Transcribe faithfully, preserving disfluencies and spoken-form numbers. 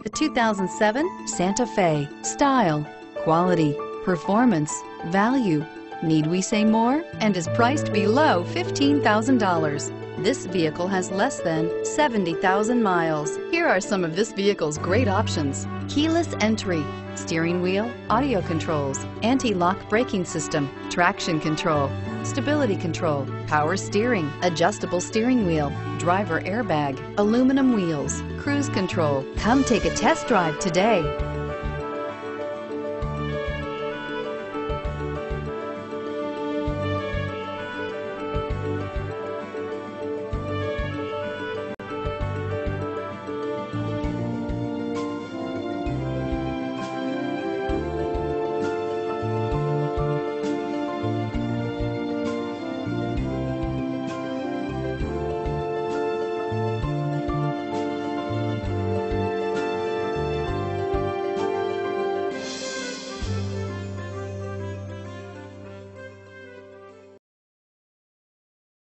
The two thousand seven Santa Fe. Style, quality, performance, value. Need we say more? And is priced below fifteen thousand dollars. This vehicle has less than seventy thousand miles. Here are some of this vehicle's great options: keyless entry, steering wheel audio controls, anti-lock braking system, traction control, stability control, power steering, adjustable steering wheel, driver airbag, aluminum wheels, cruise control. Come take a test drive today.